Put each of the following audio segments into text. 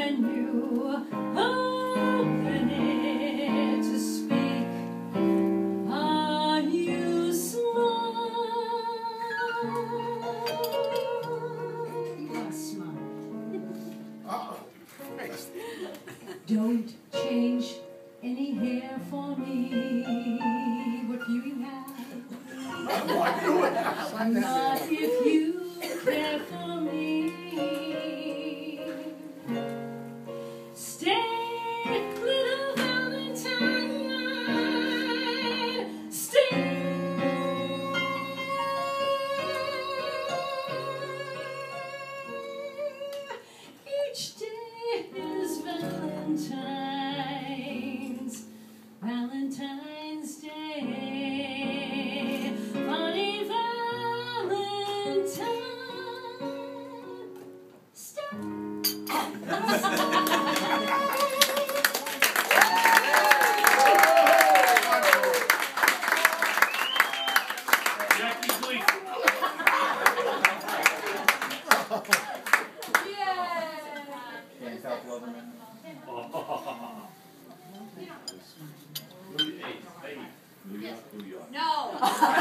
when you open it to speak, you smile. You are smart. Don't change any hair for me. What do you have? Not if you care for me. Stay, little Valentine. Stay. Each day is Valentine's Day. Funny Valentine. Stop. No.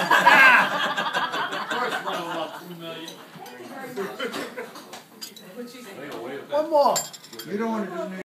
First one about 2 million. One more. You don't want to do